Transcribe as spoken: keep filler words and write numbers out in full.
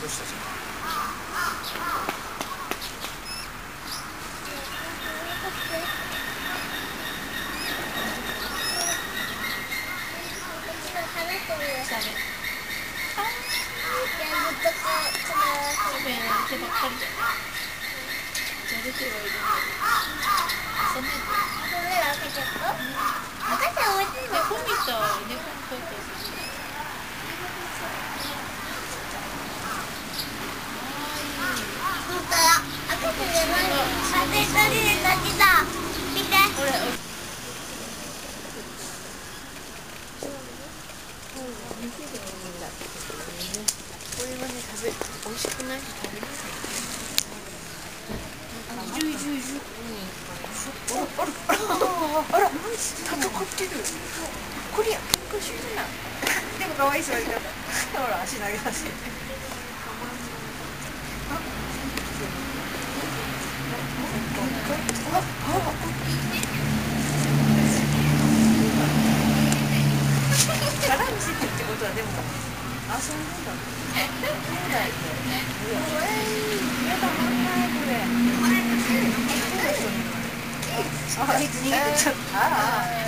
うしたじゃん。 手ばっかりでじゃ出てはいるんだけど遊んでて猫みたい猫みたい本当だ赤ちゃんじゃないの風一人で泣きだ見てこれこれはね、食べ、美味しくない？食べる。いるいるいる。あらあらあら、戦ってる。こりゃ喧嘩してるな。 でも可愛い座り方。ほら足投げ出して。絡みしてってことはでも遊んでんだ。あ、逃げちゃった。